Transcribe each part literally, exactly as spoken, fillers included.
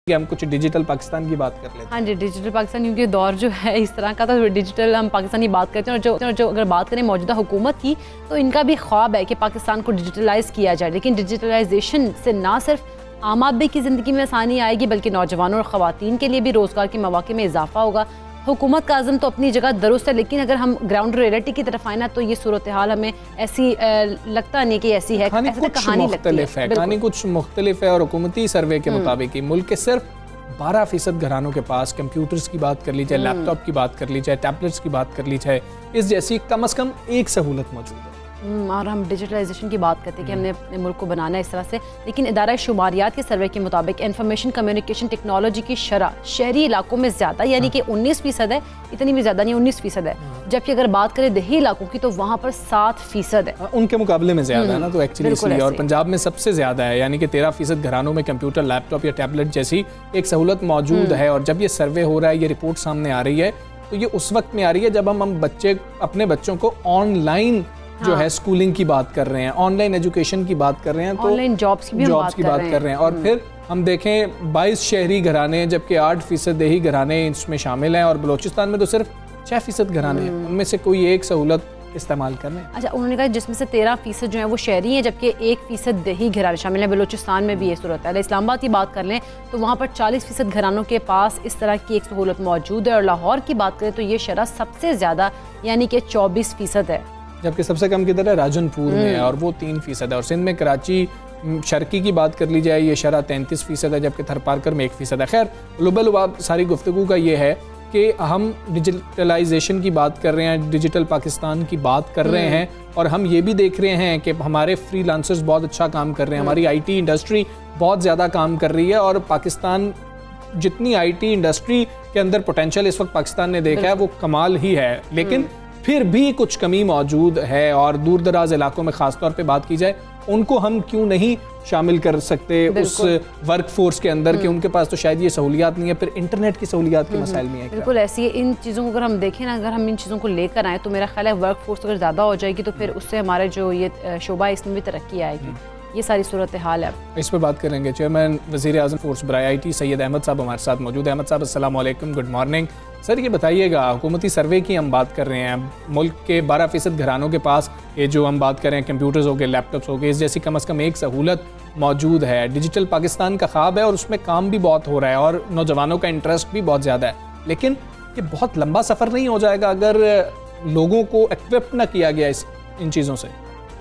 कि हम कुछ डिजिटल पाकिस्तान की बात कर लेते हैं। हाँ जी, डिजिटल पाकिस्तान क्योंकि दौर जो है इस तरह का था, डिजिटल हम पाकिस्तान की बात करते हैं। और जो जो अगर बात करें मौजूदा हुकूमत की, तो इनका भी ख्वाब है कि पाकिस्तान को डिजिटलाइज़ किया जाए। लेकिन डिजिटलाइजेशन से ना सिर्फ आम आदमी की ज़िंदगी में आसानी आएगी, बल्कि नौजवानों और ख़वातीन के लिए भी रोज़गार के मौके में इजाफा होगा। हुकूमत का आज़म तो अपनी जगह दुरुस्त है, लेकिन अगर हम ग्राउंड रियलिटी की तरफ आए ना, तो ये सूरत हाल हमें ऐसी लगता नहीं कि ऐसी है। कहानी कुछ मुख्तलिफ है, कहानी कुछ मुख्तलिफ है। और हुकूमती सर्वे के मुताबिक ही मुल्क के सिर्फ बारह फीसद घरानों के पास कंप्यूटर्स की बात कर ली जाए, लैपटॉप की बात कर ली जाए, टैबलेट्स की बात कर ली जाए, इस जैसी कम अज़ कम एक सहूलत मौजूद है। और हम डिजिटलाइजेशन की बात करते हैं कि हमने अपने मुल्क को बनाना है इस तरह से। लेकिन इदारा शुमारियात के सर्वे के मुताबिक इंफॉर्मेशन कम्युनिकेशन टेक्नोलॉजी की शरह शहरी इलाकों में ज़्यादा, यानी कि उन्नीस फीसद है, इतनी भी ज़्यादा नहीं, उन्नीस फीसद है। जबकि अगर बात करें देही इलाकों की, तो वहाँ पर सात फीसद है, उनके मुकाबले में ज़्यादा है ना, तो एक्चुअली इसलिए। और पंजाब में सबसे ज़्यादा है, यानी कि तेरह फीसद घरानों में कंप्यूटर, लैपटॉप या टैबलेट जैसी एक सहूलत मौजूद है। और जब ये सर्वे हो रहा है, ये रिपोर्ट सामने आ रही है, तो ये उस वक्त में आ रही है जब हम हम बच्चे अपने बच्चों को ऑनलाइन जो हाँ। है स्कूलिंग की बात कर रहे हैं, ऑनलाइन एजुकेशन की बात कर रहे हैं, तो ऑनलाइन जॉब्स की भी जॉब्स की बात कर रहे हैं। और फिर हम देखें बाईस शहरी घराने, जबकि आठ फीसद देही घराने इसमें शामिल हैं। और बलोचिस्तान में तो सिर्फ छः फीसद घराने हैं, उनमें से कोई एक सहूलत इस्तेमाल कर रहे हैं। अच्छा, उन्होंने कहा जिसमें से तेरह फीसद जो है वो शहरी हैं, जबकि एक फीसद देही घराने शामिल हैं। बलोचिस्तान में भी ये सूरत है। इस्लामाबाद की बात कर लें तो वहाँ पर चालीस फीसद घरानों के पास इस तरह की एक सहूलत मौजूद है। और लाहौर की बात करें तो ये शरह सबसे ज़्यादा, यानी कि चौबीस फीसद है, जबकि सबसे कम किधर है, राजनपुर में है, और वो तीन फीसद है। और सिंध में कराची शर्की की बात कर ली जाए, ये शरह तैंतीस फीसद है, जबकि थरपारकर में एक फीसद है। खैर, लुबलुबाब सारी गुफ्तगू का ये है कि हम डिजिटलाइजेशन की बात कर रहे हैं, डिजिटल पाकिस्तान की बात कर रहे हैं, और हम ये भी देख रहे हैं कि हमारे फ्रीलांसर्स बहुत अच्छा काम कर रहे हैं, हमारी आईटी इंडस्ट्री बहुत ज़्यादा काम कर रही है। और पाकिस्तान जितनी आईटी इंडस्ट्री के अंदर पोटेंशियल इस वक्त पाकिस्तान ने देखा है, वो कमाल ही है। लेकिन फिर भी कुछ कमी मौजूद है। और दूर दराज इलाकों में ख़ास तौर पे बात की जाए, उनको हम क्यों नहीं शामिल कर सकते उस वर्क फोर्स के अंदर, कि उनके पास तो शायद ये सहूलियात नहीं है, फिर इंटरनेट की सहूलियात के मसाइल भी हैं। बिल्कुल ऐसी है। इन चीज़ों को अगर हम देखें ना, अगर हम इन चीज़ों को लेकर आए, तो मेरा ख्याल है वर्क फोर्स अगर ज़्यादा हो जाएगी, तो फिर उससे हमारे जो ये शोबा है इसमें भी तरक्की आएगी। ये सारी सूरत हाल है। इस पर बात करेंगे। चेयरमैन वज़ीर आज़म फोर्स बराए आई टी सैयद अहमद साहब हमारे साथ मौजूद है। अहमद साहब अस्सलाम वालेकुम, गुड मॉर्निंग। सर ये बताइएगा, हुकूमती सर्वे की हम बात कर रहे हैं, मुल्क के बारह फीसद घरानों के पास ये जो हम बात करें कंप्यूटर्स हो गए, लैपटॉप्स हो गए, इस जैसी कम अज़ कम एक सहूलत मौजूद है। डिजिटल पाकिस्तान का ख्वाब है और उसमें काम भी बहुत हो रहा है और नौजवानों का इंटरेस्ट भी बहुत ज़्यादा है। लेकिन ये बहुत लंबा सफ़र नहीं हो जाएगा अगर लोगों को इक्विप ना किया गया इस इन चीज़ों से?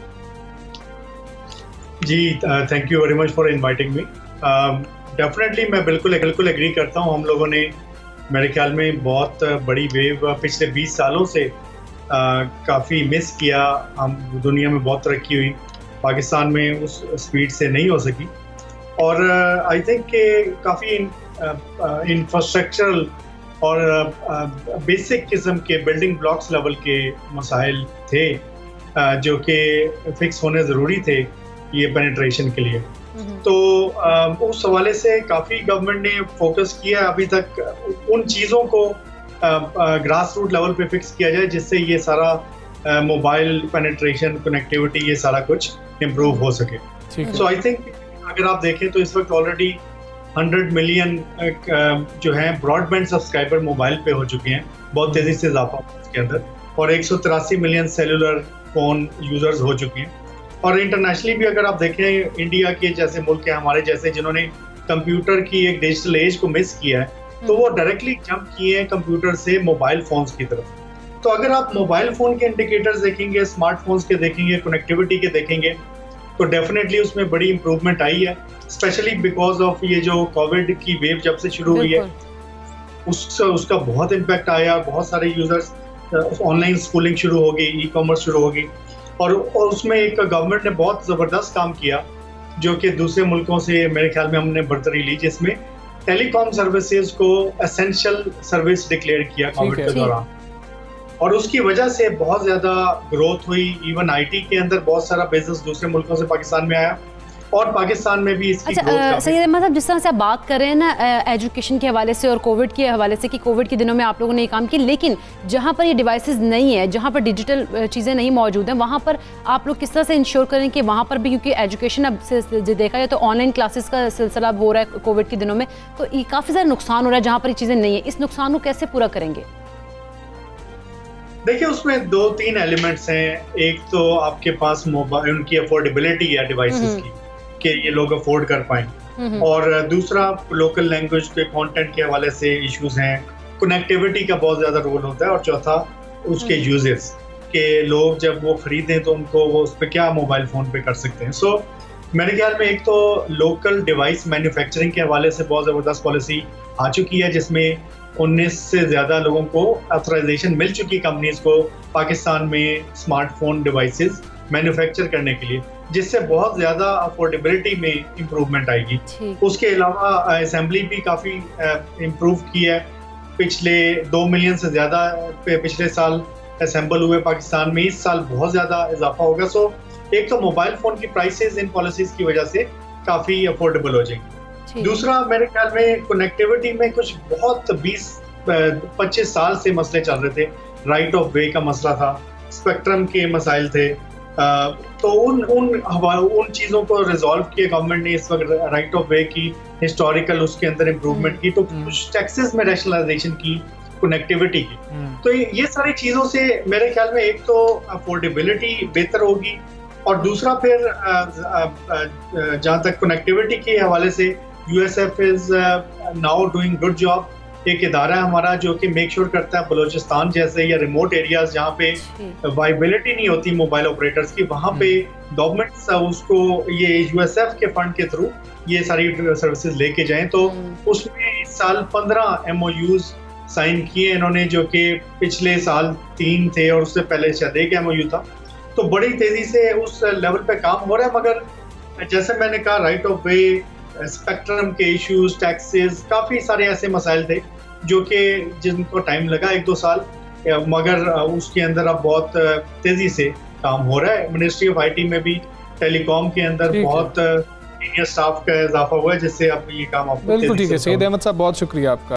जी, thank you very much for inviting me. Definitely मैं बिल्कुल बिल्कुल एग्री करता हूँ। हम लोगों ने मेरे ख्याल में बहुत बड़ी वेव पिछले बीस सालों से काफ़ी मिस किया। हम दुनिया में बहुत तरक्की हुई, पाकिस्तान में उस स्पीड से नहीं हो सकी। और आई थिंक कि काफ़ी इंफ्रास्ट्रक्चरल और बेसिक किस्म के बिल्डिंग ब्लॉक्स लेवल के मसाइल थे जो कि फिक्स होने ज़रूरी थे ये पेनिट्रेशन के लिए। तो आ, उस हवाले से काफ़ी गवर्नमेंट ने फोकस किया अभी तक उन चीज़ों को ग्रास रूट लेवल पे फिक्स किया जाए जिससे ये सारा मोबाइल पेनिट्रेशन, कनेक्टिविटी, ये सारा कुछ इम्प्रूव हो सके। सो आई थिंक अगर आप देखें तो इस वक्त ऑलरेडी हंड्रेड मिलियन जो है ब्रॉडबैंड सब्सक्राइबर मोबाइल पे हो चुके हैं, बहुत तेज़ी से इजाफा हुआ इसके अंदर, और एक सौ तिरासी मिलियन सेलुलर फ़ोन यूज़र्स हो चुके हैं। और इंटरनेशनली भी अगर आप देखें, इंडिया के जैसे मुल्क है हमारे जैसे जिन्होंने कंप्यूटर की एक डिजिटल एज को मिस किया है, तो वो डायरेक्टली जंप किए हैं कंप्यूटर से मोबाइल फ़ोन्स की तरफ। तो अगर आप मोबाइल फ़ोन के इंडिकेटर्स देखेंगे, स्मार्टफोन्स के देखेंगे, कनेक्टिविटी के देखेंगे, तो डेफिनेटली उसमें बड़ी इंप्रूवमेंट आई है, स्पेशली बिकॉज ऑफ ये जो कोविड की वेव जब से शुरू हुई है उस उसका बहुत इम्पैक्ट आया। बहुत सारे यूजर्स ऑनलाइन स्कूलिंग शुरू हो गई, ई कॉमर्स शुरू हो गई, और, और उसमें एक गवर्नमेंट ने बहुत ज़बरदस्त काम किया जो कि दूसरे मुल्कों से मेरे ख्याल में हमने बढ़तरी ली, जिसमें टेलीकॉम सर्विसेज को एसेंशियल सर्विस डिक्लेयर किया कोविड के दौरान, और उसकी वजह से बहुत ज़्यादा ग्रोथ हुई। इवन आईटी के अंदर बहुत सारा बिजनेस दूसरे मुल्कों से पाकिस्तान में आया, और पाकिस्तान में भी इसकी अच्छा सैयद अहमद साहब, जिस तरह से आप बात कर रहे हैं ना एजुकेशन के हवाले से और कोविड के हवाले से कि कोविड के दिनों में आप लोगों ने ये काम किया, लेकिन जहाँ पर ये डिवाइसेस नहीं है, जहाँ पर डिजिटल चीज़ें नहीं मौजूद हैं, वहाँ पर आप लोग किस तरह से इंश्योर करें कि वहाँ पर भी, क्योंकि एजुकेशन अब से देखा जाए तो ऑनलाइन क्लासेस का सिलसिला हो रहा है कोविड के दिनों में, तो ये काफ़ी ज़्यादा नुकसान हो रहा है जहाँ पर ये चीज़ें नहीं है, इस नुकसान को कैसे पूरा करेंगे? देखिए, उसमें दो तीन एलिमेंट्स हैं। एक तो आपके पास मोबाइल, उनकी अफोर्डेबिलिटी है डिवाइसेस की कि ये लोग अफोर्ड कर पाएं, और दूसरा लोकल लैंग्वेज के कंटेंट के हवाले से इश्यूज हैं, कनेक्टिविटी का बहुत ज़्यादा रोल होता है, और चौथा उसके यूजेस के लोग जब वो खरीदें तो उनको वो उस पर क्या मोबाइल फ़ोन पे कर सकते हैं। सो so, मेरे ख्याल में एक तो लोकल डिवाइस मैन्युफैक्चरिंग के हवाले से बहुत ज़बरदस्त पॉलिसी आ चुकी है, जिसमें उन्नीस से ज़्यादा लोगों को ऑथराइजेशन मिल चुकी कंपनीज को पाकिस्तान में स्मार्टफोन डिवाइसेस मैन्युफैक्चर करने के लिए, जिससे बहुत ज़्यादा अफोर्डेबिलिटी में इम्प्रूवमेंट आएगी। उसके अलावा असेंबली भी काफ़ी इम्प्रूव की है। पिछले दो मिलियन से ज़्यादा पिछले साल असेंबल हुए पाकिस्तान में, इस साल बहुत ज़्यादा इजाफा होगा। सो एक तो मोबाइल फ़ोन की प्राइसेस इन पॉलिसीज़ की वजह से काफ़ी अफोर्डेबल हो जाएंगी। दूसरा, मेरे ख्याल में कनेक्टिविटी में कुछ बहुत बीस पच्चीस साल से मसले चल रहे थे। राइट ऑफ वे का मसला था, स्पेक्ट्रम के मसाइल थे, तो उन उन उन चीज़ों को रिजॉल्व किया गवर्नमेंट ने इस वक्त। राइट ऑफ वे की हिस्टोरिकल उसके अंदर इम्प्रूवमेंट की, तो कुछ टैक्सेस में रैशनलाइजेशन की, कनेक्टिविटी की, तो ये सारी चीज़ों से मेरे ख्याल में एक तो अफोर्डेबिलिटी बेहतर होगी, और दूसरा फिर जहाँ तक कनेक्टिविटी के हवाले से U S F is now doing good job. एक इदारा है हमारा जो कि मेक श्योर करता है बलोचिस्तान जैसे या रिमोट एरियाज जहाँ पे वाइबिलिटी नहीं होती मोबाइल ऑपरेटर्स की, वहाँ पे गवर्नमेंट उसको ये यू एस एफ के फंड के थ्रू ये सारी सर्विसेज लेके जाएं। तो उसमें इस साल पंद्रह एम ओ यूज साइन किए इन्होंने, जो कि पिछले साल तीन थे और उससे पहले शायद एक एम ओ यू था। तो बड़ी तेजी से उस लेवल पे काम हो रहा है, मगर जैसे मैंने कहा राइट ऑफ वे, स्पेक्ट्रम के इश्यूज, टैक्सेस, काफ़ी सारे ऐसे मसाइल थे जो कि जिनको टाइम लगा एक दो साल, मगर उसके अंदर अब बहुत तेज़ी से काम हो रहा है। मिनिस्ट्री ऑफ आईटी में भी टेलीकॉम के अंदर बहुत सीनियर स्टाफ का इजाफा हुआ है, जिससे अब ये काम आपको बिल्कुल ठीक है। सैयद अहमद साहब, बहुत शुक्रिया आपका।